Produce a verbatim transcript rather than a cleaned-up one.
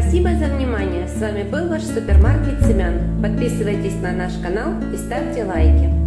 Спасибо за внимание. С вами был ваш супермаркет семян. Подписывайтесь на наш канал и ставьте лайки.